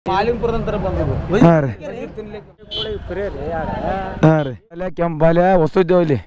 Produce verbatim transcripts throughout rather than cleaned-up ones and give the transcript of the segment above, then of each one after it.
ಮಾಲಿಂಪುರದಂತರ ಬಂದದು ಹಾಂ ರೀ ಹಾಂ ರೀ ಅಲ್ಲೇ ಕೆಂಪಾಲ್ಯ ಹೊಸದಿದ್ದೇವೆ ಇಲ್ಲಿ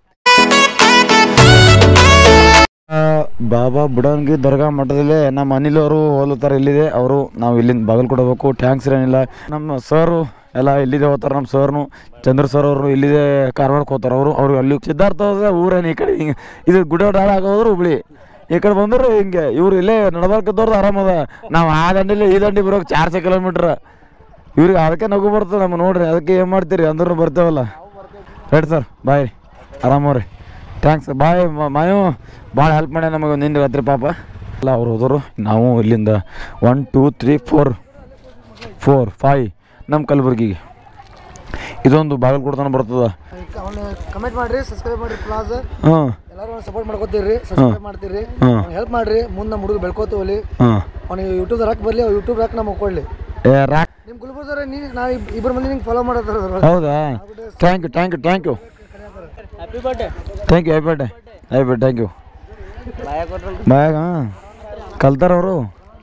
ಬಾಬಾ ಬುಡನ್ಗಿ ದರ್ಗಾ ಮಠದಲ್ಲಿ ನಮ್ಮ ಅನಿಲ್ ಅವರು ಹೋಲುತ್ತಾರೆ ಇಲ್ಲಿದೆ ಅವರು ನಾವು ಇಲ್ಲಿಂದ ಬಾಗಲ್ ಕೊಡಬೇಕು ಟ್ಯಾಂಕ್ಸ್ ಏನಿಲ್ಲ ನಮ್ಮ ಸರು ಎಲ್ಲ ಇಲ್ಲಿದೆ ಹೋಗ್ತಾರೆ ನಮ್ಮ ಸರ್ನು ಚಂದ್ರ ಸರ್ ಅವರು ಇಲ್ಲಿದೆ ಕಾರವಾರಕ್ಕೆ ಹೋಗ್ತಾರೆ ಅವರು ಅವ್ರು ಅಲ್ಲಿ ಸಿದ್ಧಾರ್ಥ ಊರೇನು ಈ ಕಡೆ ಹಿಂಗೆ ಇದು ಗುಡ್ಡ ಆಗೋದ್ರು ಹುಬ್ಳಿ ಈ ಕಡೆ ಬಂದ್ರೆ ಹಿಂಗೆ ಇವ್ರು ಇಲ್ಲೇ ನಡ್ಬಾರ್ಕದವ್ರದ್ದು ಆರಾಮದ ನಾವು ಆ ದಂಡಿಲಿ ಈ ದಂಡಿ ಬರೋಕೆ ಚಾರ್ಜ್ ಕಿಲೋಮೀಟ್ರ್ ಇವ್ರಿಗೆ ಅದಕ್ಕೆ ನಗು ಬರ್ತದೆ ನಮ್ಮ ನೋಡ್ರಿ ಅದಕ್ಕೆ ಏನು ಮಾಡ್ತೀರಿ ಅಂದ್ರೂ ಬರ್ತೇವಲ್ಲ ರೈಟ್ ಸರ್ ಬಾಯ್ ಆರಾಮವ್ರಿ ಥ್ಯಾಂಕ್ಸ್ ಬಾಯ್ ಮಾಯು ಭಾಳ ಹೆಲ್ಪ್ ಮಾಡ್ಯ ನಮಗೆ ನಿಂದು ರಾತ್ರಿ ಪಾಪ ಎಲ್ಲ ಅವ್ರು ಹೋದರು ನಾವು ಇಲ್ಲಿಂದ one two three four four five ನಮ್ಮ ಕಲಬುರ್ಗಿಗೆ ಇದೊಂದು ಬಾಗಲಕೋಟೆ ಬರ್ತದ ಕಮೆಂಟ್ ಮಾಡ್ರಿ ಸಬ್ಸ್ಕ್ರೈಬ್ ಮಾಡ್ರಿ ಪ್ಲಾಸ್ ಹಾಂ ಎಲ್ಲರೂ ಸಪೋರ್ಟ್ ಮಾಡ್ಕೋತೀರಿ ಸಬ್ಸ್ಕ್ರೈಬ್ ಮಾಡ್ತೀರಿ ಹೆಲ್ಪ್ ಮಾಡ್ರಿ ಮುಂದೆ ನಮ್ಮ ಹುಡುಗ ಬೆಳ್ಕೋತೀವಲ್ಲಿ ಅವ್ನಿಗೆ ಯೂಟ್ಯೂಬ್ ರಾಕ್ ಬರಲಿ ಯೂಟ್ಯೂಬ್ ರಾಕ್ ನಮಗೆ ಕೊಡ್ಲಿ ನಿಮ್ಮ ಗುಲ್ಬರ್ಗ ನೀ ನಾ ಇಬ್ಬರು ಮಂದಿ ನಿಂಗೆ ಫಾಲೋ ಮಾಡತ್ತಾರ ಹೌದಾ thank you thank you thank you happy birthday thank you happy birthday happy birthday thank you ಬಾಯಾಗ ಹಾಂ ಕಲ್ತಾರ ಅವರು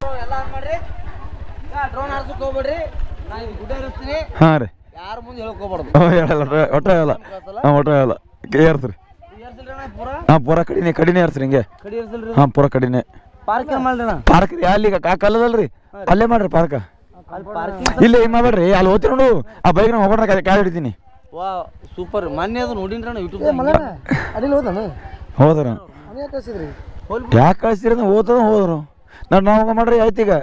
ಹಾಂ ರೀ ಯಾರು ಮುಂದೆ ಹೇಳ್ಕೋಬಾರ್ದು ಹೇಳಲ್ಲ ಒಟ್ಟ ಹೇಳಲ್ಲ ಹಾಂ ಒಟ್ಟ ಹೇಳಲ್ಲ ಏರ್ಸ್ರಿ ಹಾಂ ಪೂರ ಕಡಿನೆ ಕಡಿನೆ ಏರ್ಸ್ರಿ ಹಿಂಗೆ ಹಾಂ ಪೂರ ಕಡಿನೆ ಪಾರ್ಕ್ ಮಾಡ್ರಿ ಪಾರ್ಕ್ ರೀ ಅಲ್ಲಿ ಕಲ್ಲದಲ್ರಿ ಅಲ್ಲೇ ಮಾಡ್ರಿ ಪಾರ್ಕ ಇಲ್ಲ ಹಿಂಗೆ ಮಾಡ್ಬೇಡ್ರಿ ಅಲ್ಲಿ ಹೋಗ್ತೀರಿ ನೋಡು ಆ ಬೈಕ್ ನಾವು ಹೋಗೋಣ ಕಾಯಿ ಹಿಡಿತೀನಿ ವಾ ಸೂಪರ್ ಮೊನ್ನೆ ಅದು ನೋಡಿನ್ರಿ ಯೂಟ್ಯೂಬ್ ಅಡಿಲ್ ಹೋದಾನ ಹೋದ್ರ ಯಾಕೆ ಕಳ್ಸಿದ್ರಿ ಯಾಕೆ ಕಳಿಸ್ತೀರಿ ನಾವು ಹೋದ ಹೋದ್ರು ನಾನು ನಾವು ಮಾಡ್ರಿ ಆಯ್ತು ಈಗ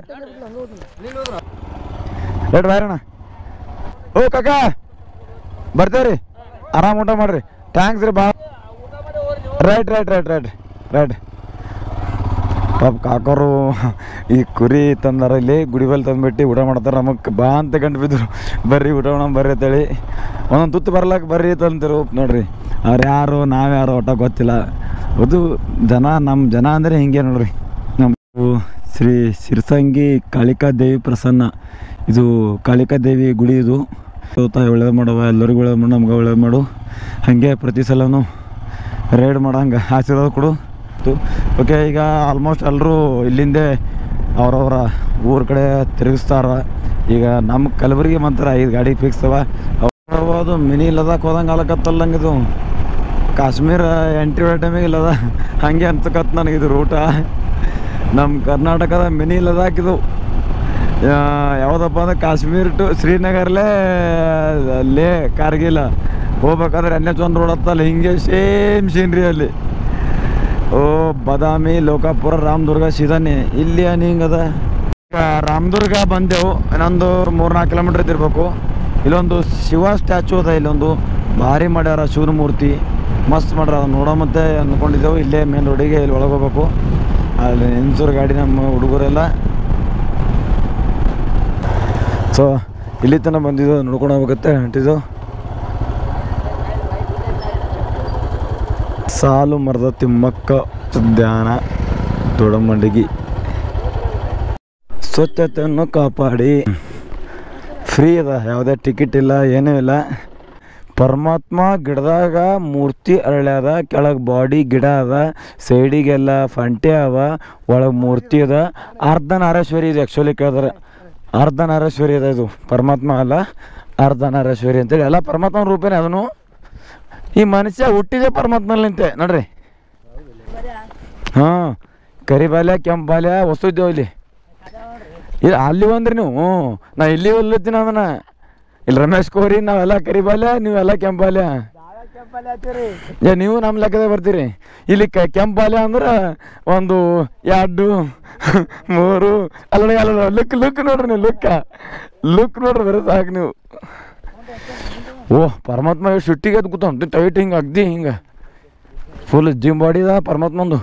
ರೇಟ್ ಬಾರಣ ಓ ಕಾಕ ಬರ್ತೇವ್ರಿ ಆರಾಮ್ ಊಟ ಮಾಡ್ರಿ ಥ್ಯಾಂಕ್ಸ್ ರೀ ಭಾಳ right right right right right ಪಾಪ ಕಾಕೋರು ಈ ಕುರಿ ತಂದಾರ ಇಲ್ಲಿ ಗುಡಿಬಲ್ ತಂದುಬಿಟ್ಟು ಊಟ ಮಾಡ್ತಾರೆ ನಮಗೆ ಬಾ ಅಂತ ಗಂಟು ಬಿದ್ದರು ಬರ್ರಿ ಊಟ ಮಾಡೋಣ ಬರ್ರಿ ಅಂತೇಳಿ ಒಂದೊಂದು ತುತ್ತು ಬರ್ಲಾಕ ಬರ್ರಿ ತಂತಿರು ನೋಡ್ರಿ ಅವ್ರು ಯಾರು ನಾವ್ಯಾರು ಒಟ್ಟ ಗೊತ್ತಿಲ್ಲ ಅದು ಜನ ನಮ್ಮ ಜನ ಅಂದರೆ ಹಿಂಗೆ ನೋಡ್ರಿ ನಮ್ಮ ಶ್ರೀ ಸಿರ್ಸಂಗಿ ಕಾಳಿಕಾ ದೇವಿ ಪ್ರಸನ್ನ ಇದು ಕಾಳಿಕಾ ದೇವಿ ಗುಡಿ ಇದು ಒಳ್ಳೇದು ಮಾಡುವ ಎಲ್ಲರಿಗೂ ಒಳ್ಳೇದು ಮಾಡು ನಮ್ಗೆ ಒಳ್ಳೇದು ಮಾಡು ಹಾಗೆ ಪ್ರತಿ ಸಲನೂ ರೈಡ್ ಮಾಡೋಂಗೆ ಆಶೀರ್ವಾದ ಕೊಡು ಓಕೆ ಈಗ ಆಲ್ಮೋಸ್ಟ್ ಎಲ್ಲರೂ ಇಲ್ಲಿಂದೇ ಅವರವರ ಊರ ಕಡೆ ತಿರುಗಿಸ್ತಾರ ಈಗ ನಮ್ಮ ಕಲಬುರಗಿ ಮಂತ್ರ ಐದು ಗಾಡಿ ಫಿಕ್ಸ್ ಅವ ಅದು ಮಿನಿ ಲದಾಖ್ ಹೋದಂಗೆ ಆಲಕತ್ತಲ್ಲಂಗೆ ಇದು ಕಾಶ್ಮೀರ ಎಂಟ್ರಿ ಹೊಡೆ ಟೈಮಿಗೆ ಇಲ್ಲದ ಹಾಗೆ ಅನ್ಸಕತ್ತು ನನಗಿದು ರೂಟ ನಮ್ಮ ಕರ್ನಾಟಕದ ಮಿನಿ ಲದಾಖ್ ಇದು ಯಾವುದಪ್ಪ ಅಂದ್ರೆ ಕಾಶ್ಮೀರ್ ಟು ಶ್ರೀನಗರ್ಲೇ ಲೇ ಕಾರ್ಗಿಲ್ ಹೋಗ್ಬೇಕಾದ್ರೆ ಎನ್ ಎಚ್ ಒನ್ ರೋಡ್ ಹತ್ತಲ್ಲ ಹಿಂಗೆ ಸೇಮ್ ಸೀನ್ರಿ ಅಲ್ಲಿ ಓ ಬಾದಾಮಿ ಲೋಕಾಪುರ ರಾಮದುರ್ಗ ಸೀದಾನೆ ಇಲ್ಲಿ ಹಿಂಗದ ರಾಮದುರ್ಗ ಬಂದೆವು ಇನ್ನೊಂದು ಮೂರ್ನಾಲ್ಕು ಕಿಲೋಮೀಟ್ರ್ ಇದ್ದಿರ್ಬೇಕು ಇಲ್ಲೊಂದು ಶಿವ ಸ್ಟ್ಯಾಚು ಅದ ಇಲ್ಲೊಂದು ಭಾರಿ ಮಾಡ್ಯಾರ ಶಿವನ ಮೂರ್ತಿ ಮಸ್ತ್ ಮಾಡ್ಯಾರ ಅದು ನೋಡೋ ಮತ್ತೆ ಅಂದ್ಕೊಂಡಿದ್ದೆವು ಇಲ್ಲೇ ಮೇನ್ ರೋಡಿಗೆ ಇಲ್ಲಿ ಒಳಗೆ ಹೋಗ್ಬೇಕು ಅಲ್ಲಿ ನಿನ್ಸೂರು ಗಾಡಿ ನಮ್ಮ ಹುಡುಗರೆಲ್ಲ ಸೊ ಇಲ್ಲಿ ತನಕ ಬಂದಿದ್ದು ನೋಡ್ಕೊಂಡು ಹೋಗುತ್ತೆ ಹೊಂಟಿದ್ದು ಸಾಲು ಮರದ ತಿಮ್ಮಕ್ಕ ಉದ್ಯಾನ ದೊಡ್ಡಮಂಡಗಿ ಸ್ವಚ್ಛತೆಯನ್ನು ಕಾಪಾಡಿ ಫ್ರೀ ಅದ ಯಾವುದೇ ಟಿಕೆಟ್ ಇಲ್ಲ ಏನೂ ಇಲ್ಲ ಪರಮಾತ್ಮ ಗಿಡದಾಗ ಮೂರ್ತಿ ಅರಳ್ಯದ ಕೆಳಗೆ ಬಾಡಿ ಗಿಡ ಅದ ಸೈಡಿಗೆಲ್ಲ ಫಂಟೆ ಅವ ಒಳಗೆ ಮೂರ್ತಿ ಅದ ಅರ್ಧನಾರೇಶ್ವರಿ ಇದು ಆ್ಯಕ್ಚುಲಿ ಕೇಳಿದ್ರೆ ಅರ್ಧನಾರೇಶ್ವರಿ ಅದ ಇದು ಪರಮಾತ್ಮ ಅಲ್ಲ ಅರ್ಧನಾರೇಶ್ವರಿ ಅಂತೇಳಿ ಎಲ್ಲ ಪರಮಾತ್ಮನ ರೂಪನೇ ಅದನ್ನು ಈ ಮನುಷ್ಯ ಹುಟ್ಟಿದೆ ಪರಮಾತ್ಮಲಿಂತೆ ನೋಡ್ರಿ ಹಾಂ ಕರಿಬಾಲ್ಯ ಕೆಂಪಾಲ್ಯ ಹೊಸದಿದ್ದೇವೆ ಇಲ್ಲಿ ಇಲ್ಲ ಅಲ್ಲಿ ಬಂದ್ರಿ ನೀವು ನಾ ಇಲ್ಲಿ ಒಲ್ಲತ್ತೀನಿ ಅದನ್ನ ಇಲ್ಲಿ ರಮೇಶ್ ಕೋರಿ ನಾವೆಲ್ಲ ಕರಿಬಾಲ್ಯ ನೀವೆಲ್ಲ ಕೆಂಪಾಲ್ಯ ಏ ನೀವು ನಮ್ಮ ಲೆಕ್ಕದಾಗ ಬರ್ತೀರಿ ಇಲ್ಲಿ ಕೆಂಪಾಲ್ಯ ಅಂದ್ರೆ ಒಂದು ಎರಡು ಮೂರು ಅಲ್ಲ ಅಲ್ಲ ಲುಕ್ ಲುಕ್ ನೋಡ್ರಿ ನೀವು ಲುಕ್ಕ ಲುಕ್ ನೋಡ್ರಿ ಬರೋ ಸಾಕು ನೀವು ಓಹ್ ಪರಮಾತ್ಮ ಶುಟ್ಟಿಗೆ ಅದು ಕೂತ ಟೈಟ್ ಹಿಂಗೆ ಅಗ್ದಿ ಹಿಂಗೆ ಫುಲ್ ಜಿಮ್ ಬಾಡಿದ ಪರಮಾತ್ಮಂದು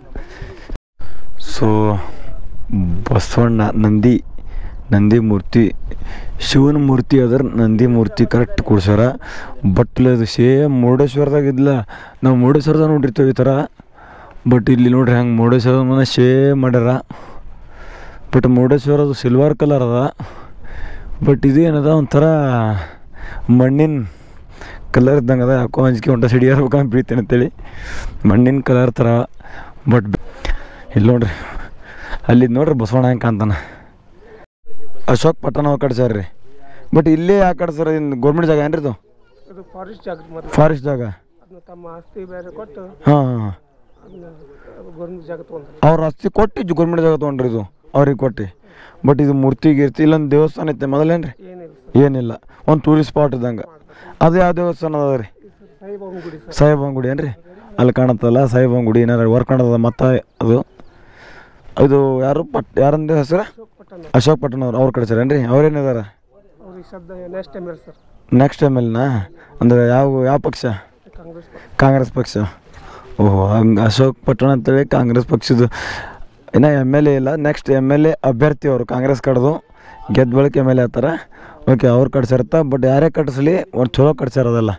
ಸೊ ಬಸವಣ್ಣ ನಂದಿ ನಂದಿ ಮೂರ್ತಿ ಶಿವನ ಮೂರ್ತಿ ಅದ್ರ ನಂದಿ ಮೂರ್ತಿ ಕರೆಕ್ಟ್ ಕೂಡ್ಸ್ಯಾರ ಬಟ್ಲೆ ಅದು ಸೇಮ್ ಮುರುಡೇಶ್ವರದಾಗ ಇದ್ಲ ನಾವು ಮುರುಡೇಶ್ವರದಾಗ ನೋಡಿರ್ತೇವೆ ಈ ಥರ ಬಟ್ ಇಲ್ಲಿ ನೋಡ್ರಿ ಹಂಗೆ ಮುರುಡೇಶ್ವರದ ಮನೆ ಸೇಮ್ ಮಾಡ್ಯಾರ ಬಟ್ ಮುರುಡೇಶ್ವರದು ಸಿಲ್ವರ್ ಕಲರ್ ಅದ ಬಟ್ ಇದು ಏನದ ಒಂಥರ ಮಣ್ಣಿನ ಕಲರ್ ಇದ್ದಂಗೆ ಅದ ಯಾಕೋ ಅಂಜಿಕೆ ಹೊಂಟ ಸಿಡಿ ಇರ್ಬೇಕಂತ ಬೀಳ್ತೇನೆ ಅಂತೇಳಿ ಮಣ್ಣಿನ ಕಲರ್ ಥರ ಬಟ್ ಇಲ್ಲಿ ನೋಡ್ರಿ ಅಲ್ಲಿ ನೋಡ್ರಿ ಬಸವಣ್ಣ ಹೆಂಗೆ ಕಾಣ್ತಾನೆ ಅಶೋಕ್ ಪಟ್ಟಣ ಅವ್ರು ಕಟ್ಸ್ಯಾರ ರೀ. ಬಟ್ ಇಲ್ಲೇ ಯಾಕೆ ಕಟ್ಸ್ಯಾರ? ಇನ್ನು ಗೌರ್ಮೆಂಟ್ ಜಾಗ ಏನ್ರಿ ಇದು? ಅದು ಫಾರೆಸ್ಟ್ ಜಾಗ ಮೊದಲು ಫಾರೆಸ್ಟ್ ಜಾಗ. ಅದನ್ನ ತಮ್ಮ ಆಸ್ತಿ ಬೇರೆ ಕೊಟ್ಟು ಹಾಂ ಹಾಂ ಅದನ್ನ ಗೌರ್ಮೆಂಟ್ ಜಾಗ ತೊಗೊಂಡ್ರು. ಅವ್ರ ಆಸ್ತಿ ಕೊಟ್ಟು ಗೌರ್ಮೆಂಟ್ ಜಾಗ ತೊಗೊಂಡ್ರಿ ಇದು ಅವ್ರಿಗೆ ಕೊಟ್ಟು. ಬಟ್ ಇದು ಮೂರ್ತಿ ಗೀರ್ತಿ ಇಲ್ಲೊಂದು ದೇವಸ್ಥಾನ ಐತೆ ಮೊದಲೇನು ರೀ? ಏನಿಲ್ಲ ಸರ್, ಏನಿಲ್ಲ, ಒಂದು ಟೂರಿಸ್ಟ್ ಸ್ಪಾಟ್ ಇದ್ದಂಗೆ. ಅದು ಯಾವ ದೇವಸ್ಥಾನ ಅದ ರೀ? ಸಾಯಿಬಾಬನ ಗುಡಿ ಸರ್. ಸಾಯಿಬಾಬನ ಗುಡಿ ಏನು ರೀ? ಅಲ್ಲಿ ಕಾಣತ್ತಲ್ಲ ಸಾಯಿಬಾಬನ ಗುಡಿ, ಏನಾರು ವರ್ಕ್ ಕಾಣದ ಮತ್ತು ಅದು ಇದು ಯಾರು ಪಟ್ ಯಾರಂದ ಹೆಸರು? ಅಶೋಕ್ ಪಟ್ಟಣ ಅಶೋಕ್ ಪಟ್ಟಣ ಅವ್ರು ಅವ್ರು ಕಟ್ಸ್ಯಾರೇನು ರೀ? ಅವ್ರೇನಿದಾರ ಅವ್ರಿಗೆ ಶಬ್ದ next M L sir. Next M ಎಲ್ನಾ? ಅಂದರೆ ಯಾವ ಯಾವ ಪಕ್ಷ? ಕಾಂಗ್ರೆಸ್ ಪಕ್ಷ. ಕಾಂಗ್ರೆಸ್ ಪಕ್ಷ. ಓಹೋ, ಹಂಗೆ ಅಶೋಕ್ ಪಟ್ಟಣ ಅಂತೇಳಿ ಕಾಂಗ್ರೆಸ್ ಪಕ್ಷದ ಇನ್ನು ಎಮ್ ಎಲ್ ಎ ಇಲ್ಲ, ನೆಕ್ಸ್ಟ್ ಎಮ್ ಎಲ್ ಎ ಅಭ್ಯರ್ಥಿ ಅವರು ಕಾಂಗ್ರೆಸ್ ಕಡ್ದು ಗೆದ್ದ ಬಳಿಕ ಎಮ್ ಎಲ್ ಎ ಆಗ್ತಾರೆ. ಓಕೆ, ಅವ್ರು ಕಟ್ಸಿರ್ತ. ಬಟ್ ಯಾರೇ ಕಟ್ಸಲಿ ಒಂದು ಚಲೋ ಕಟ್ಸ್ಯಾರದಲ್ಲ.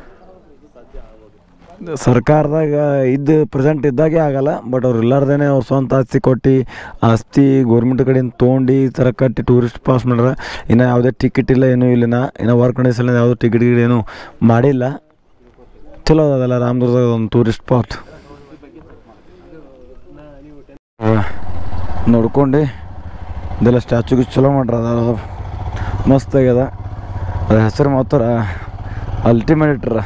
ಸರ್ಕಾರದಾಗ ಇದ್ದು ಪ್ರೆಸೆಂಟ್ ಇದ್ದಾಗೆ ಆಗಲ್ಲ. ಬಟ್ ಅವ್ರು ಇಲ್ಲಾರ್ದೇ ಅವ್ರು ಸ್ವಂತ ಆಸ್ತಿ ಕೊಟ್ಟು ಆಸ್ತಿ ಗೌರ್ಮೆಂಟ್ ಕಡೆಯಿಂದ ತೊಗೊಂಡು ಈ ಥರ ಕಟ್ಟಿ ಟೂರಿಸ್ಟ್ ಪಾಸ್ ಮಾಡ್ರೆ. ಇನ್ನು ಯಾವುದೇ ಟಿಕೆಟ್ ಇಲ್ಲ, ಏನೂ ಇಲ್ಲಿನ ಇನ್ನು ವರ್ಕ್ ಕಂಡೀಷನ್ ಯಾವುದೂ ಟಿಕೆಟ್ ಗಿಟ್ ಏನೂ ಮಾಡಿಲ್ಲ. ಚಲೋ ಅದಲ್ಲ ರಾಮದುರ್ಗದಾಗ ಒಂದು ಟೂರಿಸ್ಟ್ ಸ್ಪಾಟ್ ನೋಡ್ಕೊಂಡು. ಇದೆಲ್ಲ ಸ್ಟ್ಯಾಚುಗೆ ಚಲೋ ಮಾಡ್ರ, ಅದು ಮಸ್ತ್ ಆಗ್ಯದ. ಅದ್ರ ಹೆಸರು ಮಾತ್ರ ಅಲ್ಟಿಮೇಟ್ ಇಟ್ರ,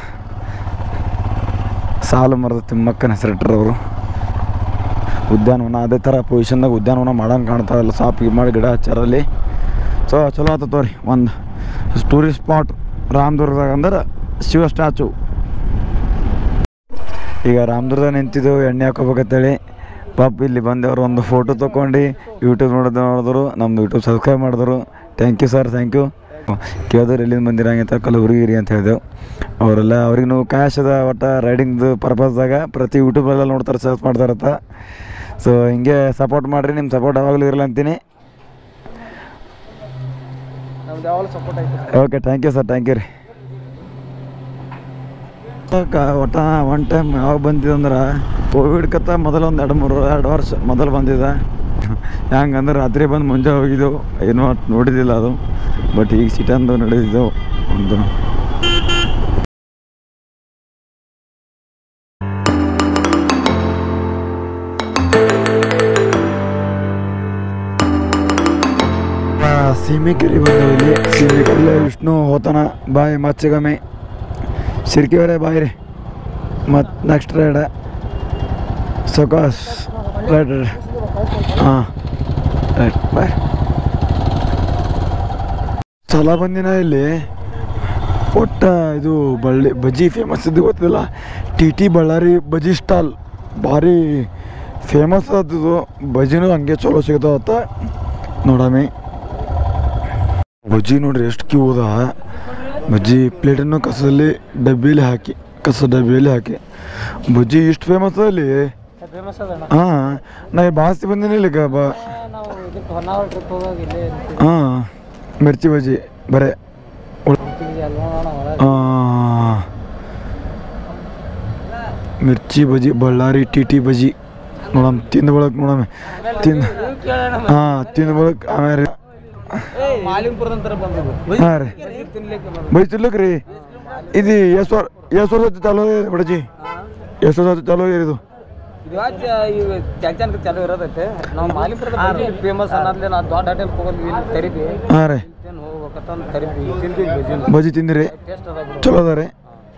ಸಾಲು ಮರದ ತಿಮ್ಮಕ್ಕನ ಹೆಸರು ಇಟ್ರ ಅವರು. ಉದ್ಯಾನವನ ಅದೇ ಥರ ಪೊಸಿಷನ್ದಾಗ ಉದ್ಯಾನವನ ಮಾಡೋಂಗೆ ಕಾಣ್ತಾರಲ್ಲ, ಸಾಪ್ ಮಾಡಿ ಗಿಡ ಹಚ್ಚಾರಲ್ಲಿ. ಸೊ ಚಲೋ ಆತವ ರೀ. ಒಂದು ಟೂರಿಸ್ಟ್ ಸ್ಪಾಟ್ ರಾಮದುರ್ಗದಾಗ ಅಂದ್ರೆ ಶಿವ ಸ್ಟ್ಯಾಚು. ಈಗ ರಾಮದುರ್ಗದಾಗ ನಿಂತಿದ್ದೆವು ಎಣ್ಣೆ ಹಾಕೋಬೇಕಂತೇಳಿ. ಪಾಪ ಇಲ್ಲಿ ಬಂದವರು ಒಂದು ಫೋಟೋ ತೊಗೊಂಡು ಯೂಟ್ಯೂಬ್ ನೋಡೋದು ನೋಡಿದ್ರು, ನಮ್ಮದು ಯೂಟ್ಯೂಬ್ ಸಬ್ಸ್ಕ್ರೈಬ್ ಮಾಡಿದ್ರು. Thank you sir, thank you. ಕೇಳಿದ್ರು ಎಲ್ಲಿಂದ ಬಂದಿರಂಗಿಂತ ಕಲಬುರಗಿ ಅಂತ ಹೇಳಿದೆವು. ಅವರೆಲ್ಲ ಅವ್ರಿಗೂ ಕ್ಯಾಶ್ ಅದ ಒಟ್ಟು ರೈಡಿಂಗ್ದು ಪರ್ಪಸ್ದಾಗ ಪ್ರತಿ ಯೂಟ್ಯೂಬೆಲ್ಲ ನೋಡ್ತಾರೆ, ಸರ್ಚ್ ಮಾಡ್ತಾರತ್ತ. ಸೊ ಹಿಂಗೆ ಸಪೋರ್ಟ್ ಮಾಡಿರಿ, ನಿಮ್ಮ ಸಪೋರ್ಟ್ ಯಾವಾಗಲೂ ಇರಲ್ಲ ಅಂತೀನಿ. ನಮ್ದು ಯಾವಾಗಲೂ ಸಪೋರ್ಟ್ ಐತೆ. Okay, thank you sir, thank you ರೀ. ಒಟ್ಟ ಒನ್ ಟೈಮ್ ಯಾವಾಗ ಬಂದಿದ್ದಂದ್ರೆ ಕೋವಿಡ್ಕತ್ತ ಮೊದಲು ಒಂದು ಎರಡು ಮೂರು ಎರಡು ವರ್ಷ ಮೊದಲು ಬಂದಿದ್ದ. ಹೆಂಗಂದ್ರೆ ರಾತ್ರಿ ಬಂದು ಮುಂಜಾನೆ ಹೋಗಿದ್ದೆವು, ಏನೋ ನೋಡಿದ್ದಿಲ್ಲ ಅದು. ಬಟ್ ಈಗ ಸಿಟಂದು ನಡೆದಿದ್ದೆವು ಒಂದು. ಸೀಮೆಕೆರೆ ಬಂದವು. ಇಲ್ಲಿ ಸೀಮೆಕೆರೆ ವಿಷ್ಣು ಹೋತನ ಬಾಯಿ ಮಚ್ಚಗಮೆ ಸಿರ್ಕಿವರೆ ಬಾಯಿ ರೀ. ಮತ್ತು ನೆಕ್ಸ್ಟ್ ರೈಡ ಸೊಕಾಸ್ ರೈಟ್ ರೈಟ್ ಹಾಂ ರೈಟ್ ಬಾಯ್. ಚಲ ಬಂದಿನ ಇಲ್ಲಿ ಒಟ್ಟ ಇದು ಬಳ್ಳಿ ಬಜ್ಜಿ ಫೇಮಸ್ ಇದ್ದು ಗೊತ್ತಿಲ್ಲ. T T Bellary bajji stall ಭಾರಿ ಫೇಮಸ್ ಆದದು. ಬಜ್ಜಿನೂ ಹಂಗೆ ಚಲೋ ಸಿಗ್ತಾವತ್ತ ನೋಡಮಿ. ಬಜ್ಜಿ ನೋಡ್ರಿ ಎಷ್ಟು ಕ್ಯೂ ಅದ. ಬಜ್ಜಿ ಪ್ಲೇಟನ್ನು ಕಸದಲ್ಲಿ ಡಬ್ಬಿಯಲ್ಲಿ ಹಾಕಿ ಕಸ ಡಬ್ಬಿಯಲ್ಲಿ ಹಾಕಿ ಬಜ್ಜಿ ಇಷ್ಟು ಫೇಮಸ್ ಅಲ್ಲಿ. ಹಾಂ, ನಾ ಬಾಸ್ತಿ ಬಂದಿನಿ ಇಲ್ಲಿಗ ಬಾ. ಹಾಂ, ಮಿರ್ಚಿ ಬಜ್ಜಿ ಬರೇ. ಹಾಂ, ಮಿರ್ಚಿ ಬಜ್ಜಿ ಬಳ್ಳಾರಿ ಟಿ ಟಿ ಬಜ್ಜಿ ನೋಡಮ್. ತಿಂದ ಬಳಕ್ ನೋಡಮ್ಮ, ತಿಂದು ಹಾಂ ತಿಂದ ಬಳಕ್. ಆಮೇಲೆ ಹಾಂ ರೀ ಬಜ್ಜಿ ತಿನ್ಲಿಕ್ಕೆ ರೀ. ಇದು ಎಷ್ಟು ವರ್ ಎಷ್ಟು ವರ್ಷ ಚಾಲೂ ಇದೆ ಬಡಜಿ? ಎಷ್ಟು ವರ್ಷ ಚಾಲೂ ಇದೆ ಇದು? ಹಾಂ ರೀ, ಬಜ್ಜಿ ತಿಂದಿರಿ? ಚಲೋ ಅದ ರೀ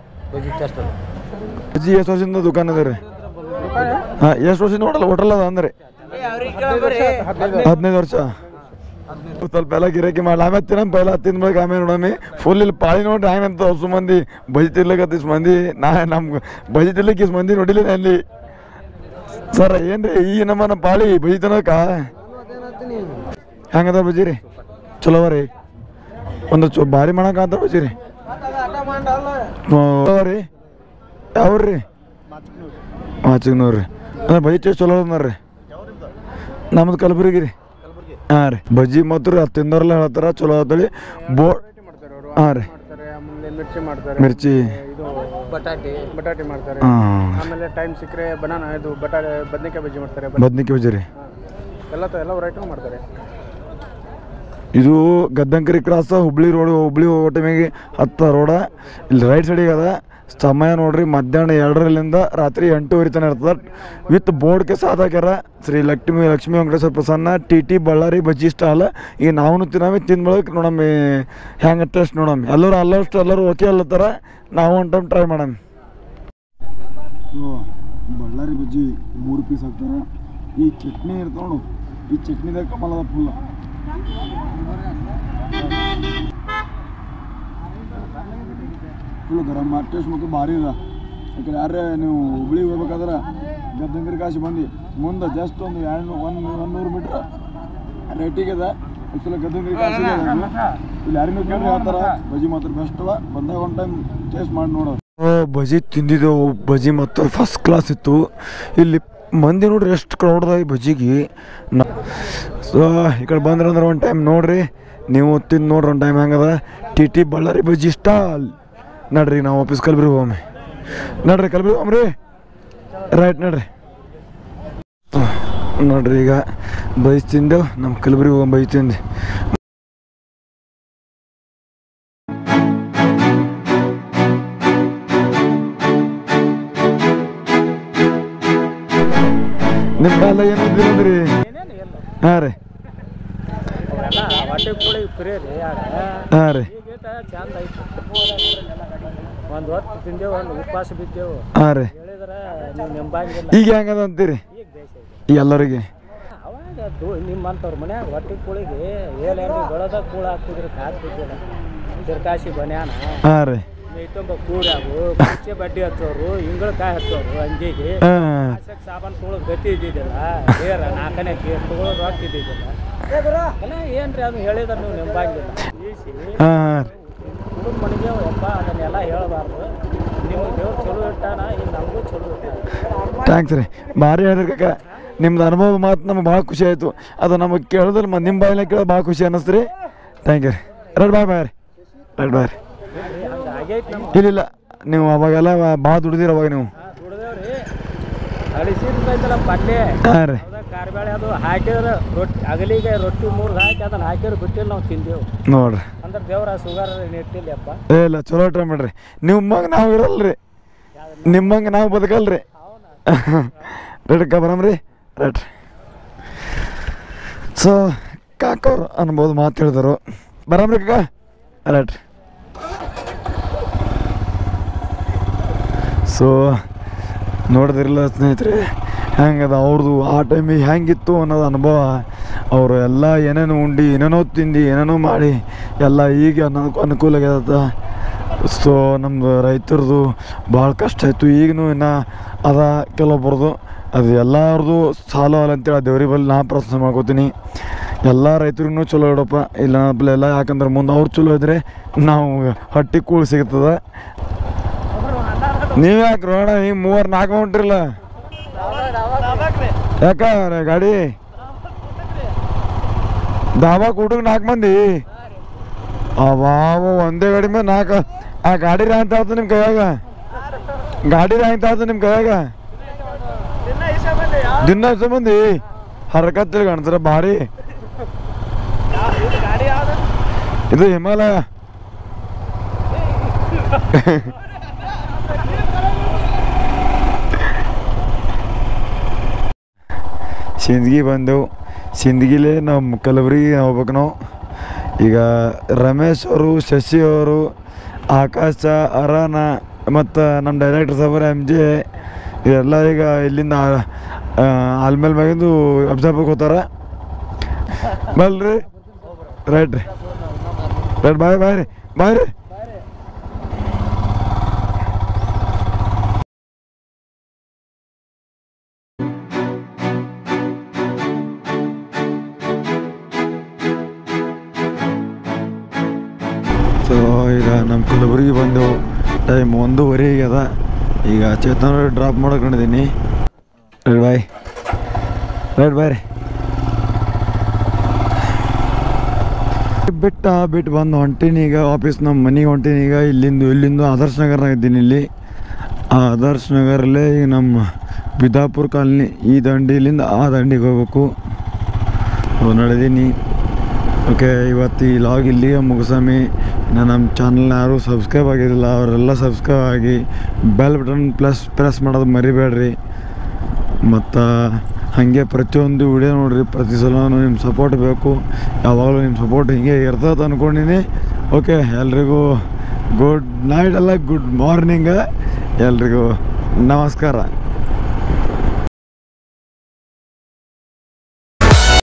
ಬಜ್ಜಿ. ಎಷ್ಟು ವರ್ಷದಿಂದ ದುಕಾನ್ ಅದ ರೀ? ಹಾಂ, ಎಷ್ಟು ವರ್ಷದಿಂದ ಹೋಟೆಲ್ ಹೋಟೆಲ್ ಅದ ಅಂದ್ರೆ? ಹದಿನೈದು ವರ್ಷ. ಸ್ವಲ್ಪ ಎಲ್ಲ ಗಿರಾಕಿ ಮಾಡಿ ಆಮೇಲೆ ತಿನ್ನ ಪೈಲ ತಿನ್ಬೇಕು. ಆಮೇಲೆ ನೋಡಮ್ಮಿ ಫುಲ್ ಇಲ್ಲಿ ಪಾಳಿ ನೋಡ್ರಿ ಹಂಗಂತ ಹೊಸ ಮಂದಿ ಬಜ್ಜಿ ತಿನ್ಲಿಕ್ಕೆ ಇಸ್ ಮಂದಿ. ನಾ ನಮ್ಗೆ ಬಜ್ಜಿ ತಿನ್ಲಿಕ್ಕೆ ಇಸ್ ಮಂದಿ ನೋಡಿಲ್ಲ ಅಲ್ಲಿ. ಸರ್ ಏನ್ರಿ ಈ ನಮ್ಮ ನಮ್ಮ ಪಾಳಿ ಬಜ್ಜಿ ತಿನ್ನಕ ಹೆಂಗದ ಬಜ್ಜಿ ರೀ? ಚಲೋ ರೀ, ಒಂದು ಚೊ ಭಾರಿ ಮಾಡಕಂತ ಬಜ್ಜಿ ರೀ ರೀ. ಯಾವ್ರಿ? ಮಾಚಿಗ್ನೂರು ರೀ. ಅಂದ್ರೆ ಬಜ್ಜಿ ಟೇಸ್ಟ್ ಚಲೋ ಅದ ನೋಡ್ರಿ. ನಮ್ದು ಕಲಬುರಗಿ ರೀ. ಹಾಂ ರೀ, ಬಜ್ಜಿ ಮಾತ್ರ ತಿಂದವ್ರೆಲ್ಲ ಹೇಳ್ತಾರ ಚಲೋ ಆತಳಿ. ಬೋ ಹಾಂ ರೀ, ಮಿರ್ಚಿ ಮಾಡ್ತಾರೆ, ಮಿರ್ಚಿ ಇದು ಬಟಾಟೆ ಬಟಾಟೆ ಮಾಡ್ತಾರೆ. ಹಾಂ, ಆಮೇಲೆ ಟೈಮ್ ಸಿಕ್ಕರೆ ಬನಾನಾ ಇದು ಬಟಾಟೆ ಬದನೆಕಾಯಿ ಬಜ್ಜಿ ಮಾಡ್ತಾರೆ. ಬದ್ನಿಕಾಯಿ ಬಜ್ಜಿ ರೀ. ಎಲ್ಲ ಎಲ್ಲ ವೆರೈಟಿ ಮಾಡ್ತಾರೆ. ಇದು ಗದ್ದಂಕರಿ ಕ್ರಾಸ್ ಹುಬ್ಳಿ ರೋಡ್. ಹುಬ್ಳಿ ಹೋಗೋ ಟೈಮಿಗೆ ಹತ್ತ ರೋಡ ಇಲ್ಲಿ ರೈಟ್ ಸೈಡಿಗೆ ಅದ. ಸಮಯ ನೋಡ್ರಿ ಮಧ್ಯಾಹ್ನ ಎರಡರಲ್ಲಿಂದ ರಾತ್ರಿ ಎಂಟೂವರೆ ತನಕ ಇರ್ತದೆ ವಿತ್ ಬೋರ್ಡ್ಗೆ ಸಾಥ್ ಹಾಕ್ಯಾರ Shri Lakshmi Lakshmi Venkateshwara Prasanna T T Bellary bajji stall ಈಗ ನಾವು ತಿನ್ನಮ್ಮಿ ತಿಂದ್ಬಳಕ್ಕೆ ನೋಡಮ್ಮಿ ಹೆಂಗೆ ಟೇಸ್ಟ್ ನೋಡಮ್ಮಿ ಎಲ್ಲರೂ ಅಲ್ಲಷ್ಟು ಎಲ್ಲರೂ ಓಕೆ ಅಲ್ಲತ್ತಾರ ನಾವು ಒಂದು ಟೈಮ್ ಟ್ರೈ ಮಾಡಮ್ಮಿ. ಬಳ್ಳಾರಿ ಬಜ್ಜಿ ಮೂರು ಪೀಸ್ ಹಾಕ್ತಾರೆ. ಈ ಚಟ್ನಿ ಇರ್ತಾವ ನೋಡು, ಈ ಚಟ್ನಿದಾಗ ಕಮಲದ ಫುಲ್ ಫುಲ್ ಗರಂ ಟೇಸ್ಟ್ ಮತ್ತು ಭಾರಿ ಇದೆ. ಯಾಕಂದ್ರೆ ಯಾರೇ ನೀವು ಹುಬ್ಳಿಗೆ ಹೋಗ್ಬೇಕಾದ್ರೆ ಗದ್ದೆಂಗರಿ ಕಾಶಿ ಬಂದು ಮುಂದೆ ಜಸ್ಟ್ ಒಂದು ಎರಡು ಒಂದು ಒಂದು ನೂರು ಮೀಟ್ರ್ ರೇಟಿಗೆ ಇದೆ. ಆ್ಯಕ್ಚುಲಿ ಗದ್ದೆಂಗರಿ ಕಾಶಿ ಇಲ್ಲಿ ಯಾರಿಗೂ ಕೇಳ್ರಿ ಹೇಳ್ತಾರ ಬಜ್ಜಿ ಮಾತ್ರ ಬೆಸ್ಟ್ ಅವ. ಬಂದಾಗ ಒಂದು ಟೈಮ್ ಟೇಸ್ಟ್ ಮಾಡಿ ನೋಡೋದು. ಬಜ್ಜಿ ತಿಂದಿದ್ದೆವು, ಬಜ್ಜಿ ಮತ್ತು ಫಸ್ಟ್ ಕ್ಲಾಸ್ ಇತ್ತು. ಇಲ್ಲಿ ಮಂದಿ ನೋಡ್ರಿ ಎಷ್ಟು ಕ್ರೌಡ್ದ ಈ ಬಜ್ಜಿಗೆ. ಸೊ ಈ ಕಡೆ ಬಂದ್ರೆ ಅಂದ್ರೆ ಒಂದು ಟೈಮ್ ನೋಡ್ರಿ, ನೀವು ತಿಂದು ನೋಡ್ರಿ ಒಂದು ಟೈಮ್ ಹೆಂಗದ. T T Bellary bajji stall ನಡ್ರಿ. ನಾವು ವಾಪಸ್ ಕಲಬುರ್ಗಿ ಹೋಗಮ್ಮಿ ನಡ್ರಿ, ಕಲಬುರ್ಗಿ ಹೋಗ್ರಿ ರೈಟ್ ನಡ್ರಿ. ನೋಡ್ರಿ ಈಗ ಬಜ್ಜಿ ತಿಂದೆವು, ನಮ್ಮ ಕಲಬುರ್ಗಿ ಹೋಗಮ್ಮ ಬಜ್ಜಿ ತಿಂದು. ನಿಮ್ಮ ಕಾಲ ಏನಿದ್ರಿ ಅಂದ್ರಿ? ಹಾಂ ರೀ ಹಾಂ ರೀ ಒಂದು ಹೊತ್ತು ತಿಂದೆವು, ಒಂದು ಉಪವಾಸ ಬಿದ್ದೆವು. ಹಾಂ ರೀ ಹೇಳಿದ್ರೆ ನೀವು ನೆಂಬಂಗಿಲ್ಲ. ಈಗ ಹೆಂಗದ ಅಂತೀರಿ ಈಗ ಎಲ್ಲರಿಗೆ? ಅವಾಗ ನಿಮ್ಮಂಥವ್ರ ಮನ್ಯಾಗ ಹೊಟ್ಟೆ ಕೂಳಿಗೆ ಏನೇನು ಬೆಳೆದ ಕೂಳ ಹಾಕ್ತಿದ್ರು ಹಾಕ್ತಿದ್ದಿಲ್ಲ. ತಿರ್ಕಾಸಿ ಬನ್ಯಾನ ಹಾಂ ರೀ ಮೈ ತುಂಬ ಕೂಡ್ಯಾವು, ಕುಚ್ಚೆ ಬಡ್ಡಿ ಹಚ್ಚೋರು, ಇಂಗಳಕಾಯಿ ಹಚ್ಚೋರು, ಅಂಜಿಗೆ ಸಾಬಾನು ತೊಗೊಳೋದು ಗತಿ ಇದ್ದಿದ್ದಿಲ್ಲ. ಬೇರ ನಾಲ್ಕನೇ ಕೇರ್ ತೊಗೊಳೋದು ರೊಕ್ಕ ಇದ್ದಿದ್ದಿಲ್ಲ. ಎಲ್ಲ ಏನ್ರಿ ಅದು ಹೇಳಿದ್ರೆ ನೀವು ನೆಂಬಂಗಿಲ್ಲ. ಈಸಿ ಹುಡುಗ ಮನೆಗೆ ಒಬ್ಬ ಅದನ್ನೆಲ್ಲ ಹೇಳಬಾರ್ದು. ನಿಮಗೆ ದೇವ್ರು ಚಲೋ ಇಟ್ಟಾನ, ಈಗ ನಮಗೂ ಚಲೋ ಇಟ್ಟಾನ. ಥ್ಯಾಂಕ್ಸ್ ರೀ, ಭಾರಿ ಹೇಳಿದ್ರಿ ಕಾಕ. ನಿಮ್ದು ಅನುಭವ ಮಾತು ನಮ್ಗೆ ಭಾಳ ಖುಷಿ ಆಯಿತು. ಅದು ನಮಗೆ ಕೇಳಿದ್ರೆ ಮ ನಿಮ್ಮ ಬಾಯಿನ ಕೇಳೋದು ಭಾಳ ಖುಷಿ ಅನ್ನಿಸ್ತು ರೀ. ಥ್ಯಾಂಕ್ ಯು ರೀ. ರೈಟ್ ಬಾಯ್ ಬಾಯ್ ರೀ ರೈಟ್ ಬಾಯ್ ರೀ. ಇಲ್ಲ ನೀವು ಅವಾಗೆಲ್ಲ ಭಾಳ ದುಡ್ದಿರ ಅವಾಗ ನೀವು? ದುಡ್ದೇವ್ರಿ. ಅಳಿಸಿರ್ತೈತಲ್ಲ ಪಲ್ಯ ಹಾಂ ರೀ, ಕಾರ್ಬೇಳೆ ಅದು ಹಾಕಿದ್ರೆ ರೊಟ್ಟಿ ಅಗಲಿಗೆ ರೊಟ್ಟಿ ಮೂರು ಹಾಕಿ ಅದನ್ನ ಹಾಕಿದ್ರೆ ಬಿಟ್ಟಿಲ್ಲ ನಾವು ತಿಂದೆವು ನೋಡ್ರಿ. ಅಂದ್ರೆ ದೇವ್ರ ಸುಗರ್ ಇಟ್ಟಿಲ್ಲಪ್ಪ. ಏ ಇಲ್ಲ ಚಲೋ ಟ್ರೈ ಮಾಡ್ರಿ. ನಿಮ್ಮಂಗೆ ನಾವು ಇರಲ್ರಿ, ನಿಮ್ಮಂಗೆ ನಾವು ಬದುಕಲ್ರಿ. ರೇಟ್ಕ ಬರಮ್ರಿ ರೈಟ್. ಸೊ ಕಾಕವ್ರು ಅನ್ಬೋದು ಮಾತು ಹೇಳಿದರು. ಬರಮ್ರಿ ಕಾಕ ರೈಟ್. ಸೊ ನೋಡಿದ್ರಿಲ್ಲ ಸ್ನೇಹಿತರೆ, ಹೆಂಗದ ಅವ್ರದ್ದು ಆ ಟೈಮಿಗೆ ಹೆಂಗಿತ್ತು ಅನ್ನೋದು ಅನುಭವ. ಅವರು ಎಲ್ಲ ಏನೇನು ಉಂಡು ಏನೇನೋ ತಿಂದು ಏನೇನೋ ಮಾಡಿ ಎಲ್ಲ ಈಗ ಅನ್ನೋದಕ್ಕೂ ಅನುಕೂಲ ಆಗ್ಯದ. ಸೊ ನಮ್ಮದು ರೈತರದು ಭಾಳ ಕಷ್ಟ ಆಯಿತು. ಈಗಲೂ ಇನ್ನು ಅದ ಕೆಲವೊಬ್ಬರದು ಅದು ಎಲ್ಲರದು ಸಾಲ ಅಲ್ಲ ಅಂತೇಳಿ ದೇವ್ರಿಗೆ ಬಲ್ಲಿ ನಾ ಪ್ರಾರ್ಥನೆ ಮಾಡ್ಕೋತೀನಿ. ಎಲ್ಲ ರೈತರಿಗೂ ಚಲೋ ಇಡಪ್ಪ, ಇಲ್ಲ ಎಲ್ಲ ಯಾಕಂದ್ರೆ ಮುಂದೆ ಅವ್ರು ಚಲೋ ಇದ್ದರೆ ನಾವು ಹೊಟ್ಟೆ ಕೂಳು ಸಿಗ್ತದೆ. ನೀವು ಯಾಕೆ ರೋಣ ಹಿಂಗೆ ಮೂವರು ನಾಲ್ಕು ಹೊಂಟ್ರಿಲ್ಲ ಯಾಕ ಗಾಡಿ ದಾಬಾಕ್ ಊಟಕ್ಕೆ ನಾಲ್ಕು ಮಂದಿ ಅವಾವ ಒಂದೇ ಗಾಡಿ ಮೇಲೆ ನಾಲ್ಕು. ಆ ಗಾಡಿ ರಾಂತ ಆಯ್ತು ನಿಮ್ಮ ಕೈಯಾಗ, ಗಾಡಿ ರಾಂತ ಆಯ್ತು ನಿಮ್ಮ ಕೈಯಾಗ ದಿನ ಇಷ್ಟ ಮಂದಿ ಹರಕತ್ ಕಾಣ್ತಾರ ಭಾರಿ. ಇದು ಹಿಮಾಲಯ. ಸಿಂದಗಿ ಬಂದೆವು. ಸಿಂದಗಿಲೇ ನಮ್ಮ ಕಲಬುರ್ಗಿ ಹೋಗ್ಬೇಕು ನಾವು. ಈಗ ರಮೇಶ್ ಅವರು, ಶಶಿ ಅವರು, ಆಕಾಶ, ಅರಾನ ಮತ್ತು ನಮ್ಮ ಡೈರೆಕ್ಟರ್ ಸಾಬರ್ ಎಮ್ ಜೆ ಇದೆಲ್ಲ ಈಗ ಇಲ್ಲಿಂದ ಆಲ್ಮೇಲೆ ಮ್ಯಾಗಿಂದು ಅಬ್ಸರ್ಬಕ್ಕೆ ಹೋಗ್ತಾರೆ. ಬಲ್ರಿ ರೈಟ್ ರೀ ರೈಟ್ ಬಾಯ್ ಬಾಯ್ ರೀ ಬಾಯ್ ರೀ. ಸೊ ಈಗ ನಮ್ಮ ಕಲಬುರ್ಗಿ ಬಂದೆವು. ಟೈಮ್ ಒಂದೂವರೆ ಅದ. ಈಗ ಚೇತನ ಡ್ರಾಪ್ ಮಾಡ್ಕೊಂಡಿದ್ದೀನಿ. ರೈಟ್ ಬಾಯ್ ರೈಟ್ ಬಾಯ್ ರೀ. ಬಿಟ್ಟು ಬಿಟ್ಟು ಬಂದು ಹೊಂಟೀನಿ ಈಗ ವಾಪಸ್ ನಮ್ಮ ಮನೆಗೆ ಹೊಂಟೀನಿ. ಈಗ ಇಲ್ಲಿಂದು ಇಲ್ಲಿಂದು ಆದರ್ಶ ನಗರ್ನಾಗ ಇದ್ದೀನಿ. ಇಲ್ಲಿ ಆ ಆದರ್ಶ ನಗರಲ್ಲೇ ಈಗ ನಮ್ಮ ಬಿದಾಪುರ ಕಾಲನಿ ಈ ದಂಡಿಲಿಂದ ಆ ದಂಡಿಗೆ ಹೋಗ್ಬೇಕು. ನಡೆದೀನಿ ಓಕೆ, ಇವತ್ತು ಈ ಲಾಗ್ ಇಲ್ಲಿಗೆ ಮುಗಿಸಮಿ. ಇನ್ನು ನಮ್ಮ ಚಾನಲ್ನ ಯಾರು ಸಬ್ಸ್ಕ್ರೈಬ್ ಆಗಿರಲಿಲ್ಲ ಅವರೆಲ್ಲ ಸಬ್ಸ್ಕ್ರೈಬ್ ಆಗಿ ಬೆಲ್ ಬಟನ್ ಪ್ಲಸ್ ಪ್ರೆಸ್ ಮಾಡೋದು ಮರಿಬೇಡ್ರಿ. ಮತ್ತು ಹಾಗೆ ಪ್ರತಿಯೊಂದು ವಿಡಿಯೋ ನೋಡಿರಿ. ಪ್ರತಿ ಸಲ ನಿಮ್ಮ ಸಪೋರ್ಟ್ ಬೇಕು, ಯಾವಾಗಲೂ ನಿಮ್ಮ ಸಪೋರ್ಟ್ ಹೀಗೆ ಇರ್ತದೆ ಅಂದ್ಕೊಂಡಿನಿ. ಓಕೆ, ಎಲ್ರಿಗೂ ಗುಡ್ ನೈಟ್ ಅಲ್ಲ ಗುಡ್ ಮಾರ್ನಿಂಗ್, ಎಲ್ರಿಗೂ ನಮಸ್ಕಾರ.